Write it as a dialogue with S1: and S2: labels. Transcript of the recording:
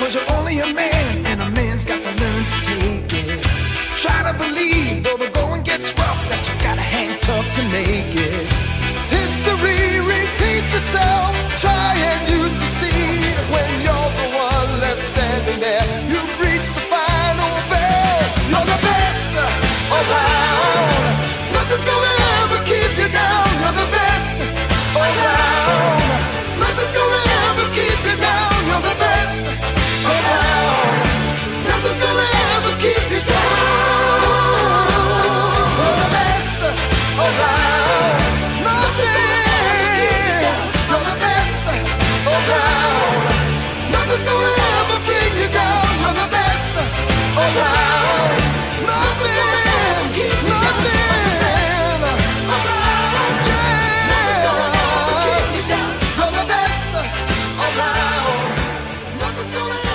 S1: 'cause you're only a man, and a man's got to learn to take it. Try to believe, though the going gets rough, that you gotta hang tough to make it. History repeats itself, try and you succeed. When you're the one left standing there, you reach the final bell. You're the best around. Nothing's gonna ever keep you down. You're the best around. Nothing's gonna ever keep you down. You're the best around. Nothing's gonna ever keep you down. You're the best around. Nothing's gonna ever keep you down. You're the best around. Nothing's gonna ever keep you down. You're the best around. Nothing's gonna ever keep you down. Nothing's gonna ever keep you down. You're the best around. Nothing's gonna